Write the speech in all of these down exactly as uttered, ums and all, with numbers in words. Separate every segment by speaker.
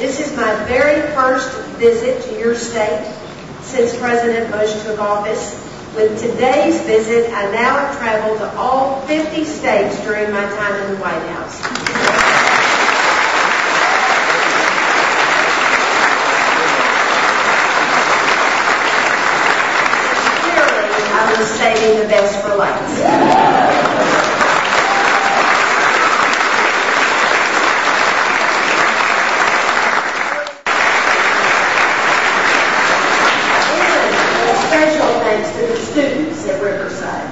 Speaker 1: This is my very first visit to your state since President Bush took office. With today's visit, I now have traveled to all fifty states during my time in the White House. Clearly, I was saving the best for last. To the students at Riverside.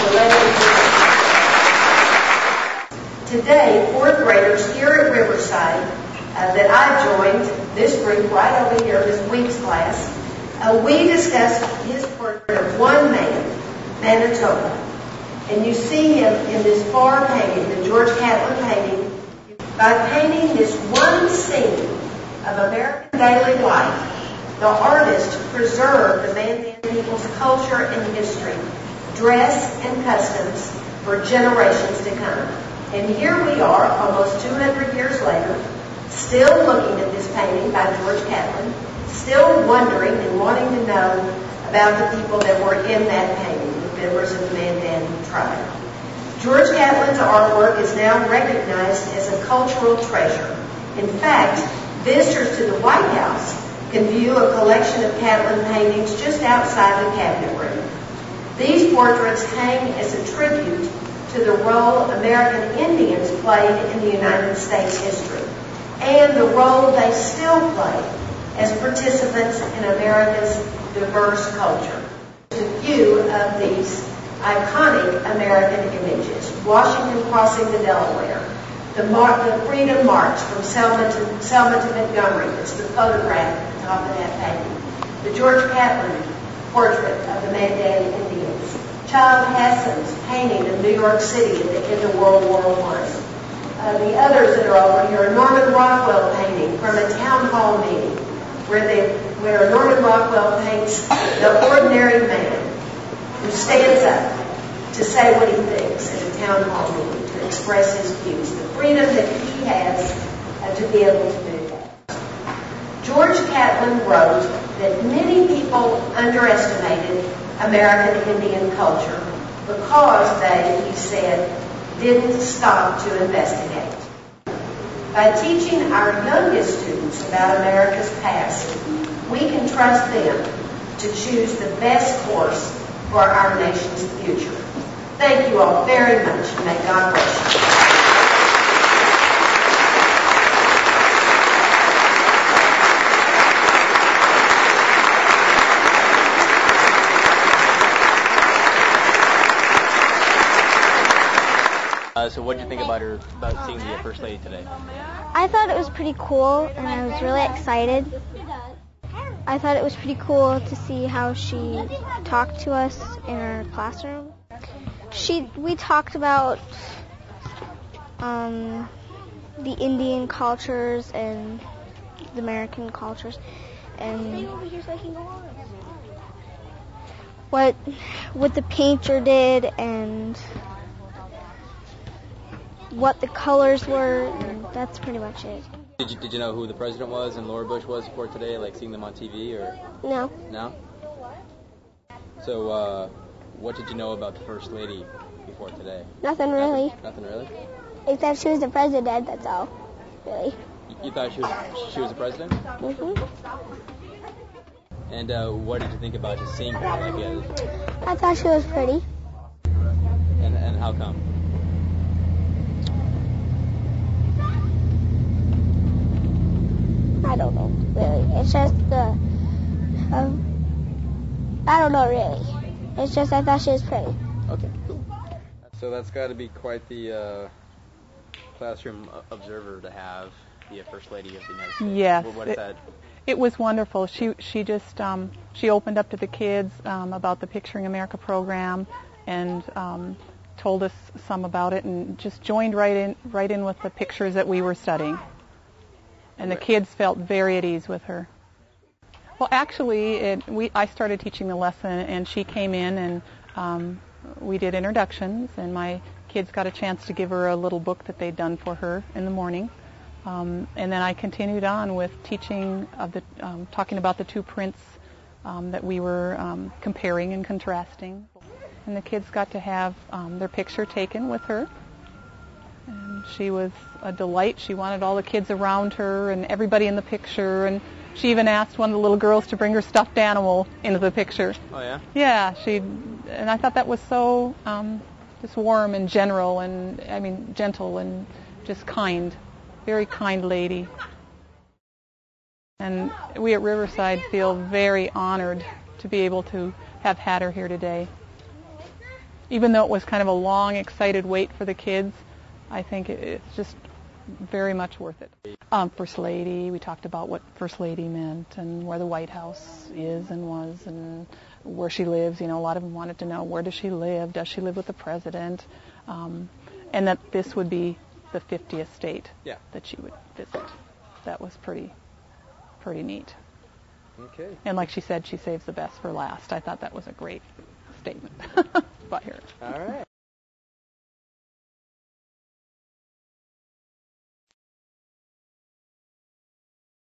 Speaker 1: Today, fourth graders here at Riverside uh, that I joined, this group right over here, Miz Weeks' class, uh, we discussed his portrait of one man, Manitoba. And you see him in this far painting, the George Catlin painting. By painting this one scene of American daily life, the artist preserved the Mandan people's culture and history, dress and customs for generations to come. And here we are, almost two hundred years later, still looking at this painting by George Catlin, still wondering and wanting to know about the people that were in that painting, the members of the Mandan tribe. George Catlin's artwork is now recognized as a cultural treasure. In fact, visitors to the White House can view a collection of Catlin paintings just outside the cabinet room. These portraits hang as a tribute to the role American Indians played in the United States history and the role they still play as participants in America's diverse culture. A few of these iconic American images: Washington crossing the Delaware, the, Mar- the Freedom March from Selma to, Selma to Montgomery. It's the photograph at the top of that painting. The George Catlin portrait of the Mandan Indians. Child Hassan's painting of New York City at the end of World War One. Uh, the others that are over here, a Norman Rockwell painting from a town hall meeting where, they, where Norman Rockwell paints the ordinary man who stands up to say what he thinks at a town hall meeting, to express his views, the freedom that he has uh, to be able to do that. George Catlin wrote that many people underestimated American Indian culture because they, he said, didn't stop to investigate. By teaching our youngest students about America's past, we can trust them to choose the best course for our nation's future. Thank you all very much, and may God bless you.
Speaker 2: Uh, so what did you think about her, about seeing the First Lady today?
Speaker 3: I thought it was pretty cool, and I was really excited. I thought it was pretty cool to see how she talked to us in her classroom. She, we talked about um, the Indian cultures and the American cultures, and what what the painter did, and what the colors were, and that's pretty much it.
Speaker 2: Did you, did you know who the president was and Laura Bush was before today, like seeing them on T V, or?
Speaker 3: No.
Speaker 2: No? So, uh, what did you know about the First Lady before today?
Speaker 3: Nothing really.
Speaker 2: Nothing, Nothing really?
Speaker 3: Except she was the president, that's all, really.
Speaker 2: You, you thought she was she was the president?
Speaker 3: Mm-hmm.
Speaker 2: And uh, what did you think about just seeing her? Like, yeah,
Speaker 3: I thought she was pretty.
Speaker 2: and, and how come?
Speaker 3: I don't know, really. It's just the, um, I don't know, really. It's just I thought she was pretty.
Speaker 2: Okay, cool. So that's got to be quite the uh, classroom observer to have, be a First Lady of the United States.
Speaker 4: Yes.
Speaker 2: What, what is
Speaker 4: it,
Speaker 2: that?
Speaker 4: It was wonderful. She she just um, she opened up to the kids um, about the Picturing America program, and um, told us some about it, and just joined right in right in with the pictures that we were studying. And the kids felt very at ease with her. Well, actually, it, we I started teaching the lesson, and she came in, and um, we did introductions, and my kids got a chance to give her a little book that they'd done for her in the morning. Um, and then I continued on with teaching of the, um, talking about the two prints um, that we were um, comparing and contrasting. And the kids got to have um, their picture taken with her. And she was a delight. She wanted all the kids around her and everybody in the picture. And she even asked one of the little girls to bring her stuffed animal into the picture.
Speaker 2: Oh, yeah?
Speaker 4: Yeah, she, and I thought that was so um, just warm and general and, I mean, gentle and just kind. Very kind lady. And we at Riverside feel very honored to be able to have had her here today. Even though it was kind of a long, excited wait for the kids, I think it's just very much worth it. Um, First Lady, we talked about what First Lady meant and where the White House is and was and where she lives. You know, a lot of them wanted to know, where does she live? Does she live with the president? Um, and that this would be the fiftieth state
Speaker 2: yeah.
Speaker 4: that she would visit. That was pretty, pretty neat.
Speaker 2: Okay.
Speaker 4: And like she said, she saves the best for last. I thought that was a great statement by her.
Speaker 2: All right.